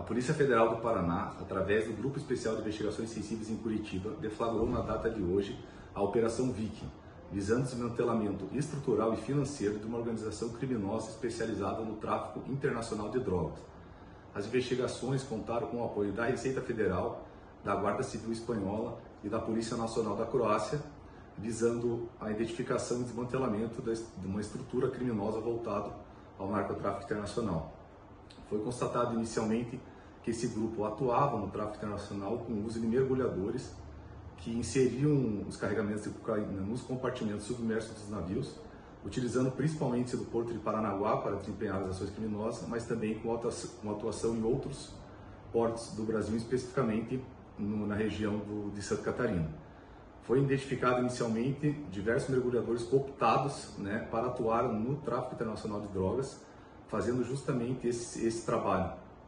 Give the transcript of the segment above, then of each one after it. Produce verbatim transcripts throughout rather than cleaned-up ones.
Polícia Federal do Paraná, através do Grupo Especial de Investigações Sensíveis em Curitiba, deflagrou na data de hoje a Operação Viking, visando o desmantelamento estrutural e financeiro de uma organização criminosa especializada no tráfico internacional de drogas. As investigações contaram com o apoio da Receita Federal, da Guarda Civil Espanhola e da Polícia Nacional da Croácia, visando a identificação e desmantelamento de uma estrutura criminosa voltada ao narcotráfico internacional. Foi constatado inicialmente que esse grupo atuava no tráfico internacional com o uso de mergulhadores que inseriam os carregamentos de cocaína nos compartimentos submersos dos navios, utilizando principalmente do porto de Paranaguá para desempenhar as ações criminosas, mas também com atuação em outros portos do Brasil, especificamente no, na região do, de Santa Catarina. Foi identificado inicialmente diversos mergulhadores cooptados, né, para atuar no tráfico internacional de drogas, fazendo justamente esse, esse trabalho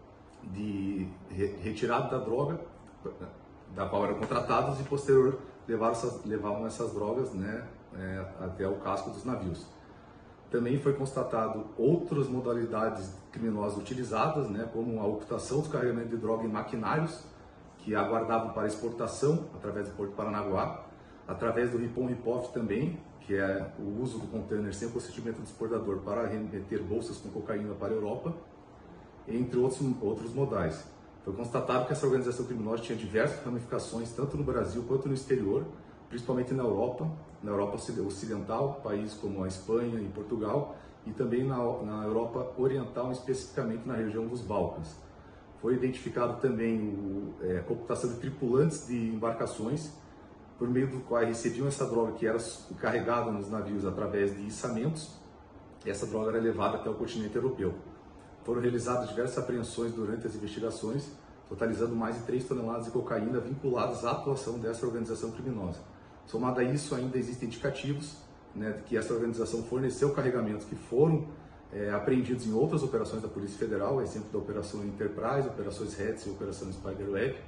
de retirada da droga, da qual eram contratados, e posterior levaram essas, levavam essas drogas, né, é, até o casco dos navios. Também foi constatado outras modalidades criminosas utilizadas, né, como a ocultação dos carregamentos de droga em maquinários que aguardavam para exportação através do Porto de Paranaguá, através do ripon-ripoff também, que é o uso do container sem consentimento do exportador para remeter bolsas com cocaína para a Europa, entre outros, outros modais. Foi constatado que essa organização criminosa tinha diversas ramificações, tanto no Brasil quanto no exterior, principalmente na Europa, na Europa Ocidental, países como a Espanha e Portugal, e também na, na Europa Oriental, especificamente na região dos Balcãs. Foi identificado também o, é, a cooptação de tripulantes de embarcações, por meio do qual recebiam essa droga que era carregada nos navios através de içamentos. Essa droga era levada até o continente europeu. Foram realizadas diversas apreensões durante as investigações, totalizando mais de três toneladas de cocaína vinculadas à atuação dessa organização criminosa. Somado a isso, ainda existem indicativos, né, de que essa organização forneceu carregamentos que foram é, apreendidos em outras operações da Polícia Federal, exemplo da Operação Enterprise, Operações Reds e Operação Spiderweb,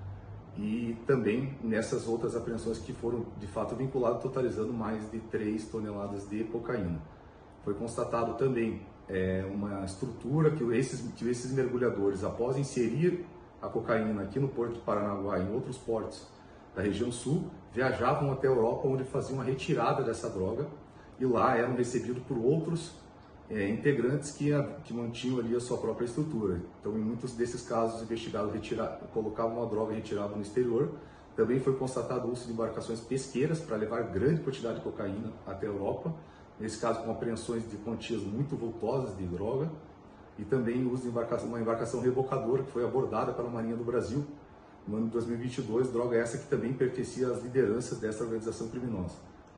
e também nessas outras apreensões que foram de fato vinculadas, totalizando mais de três toneladas de cocaína. Foi constatado também é, uma estrutura que esses, que esses mergulhadores, após inserir a cocaína aqui no Porto de Paranaguá e em outros portos da região sul, viajavam até a Europa, onde faziam a retirada dessa droga, e lá eram recebidos por outros é, integrantes que, a, que mantinham ali a sua própria estrutura. Então, em muitos desses casos, os investigados retira, colocavam a droga e retiravam no exterior. Também foi constatado o uso de embarcações pesqueiras para levar grande quantidade de cocaína até a Europa, nesse caso com apreensões de quantias muito vultosas de droga, e também o uso de embarcação, uma embarcação rebocadora que foi abordada pela Marinha do Brasil no ano de dois mil e vinte e dois, droga essa que também pertencia às lideranças dessa organização criminosa.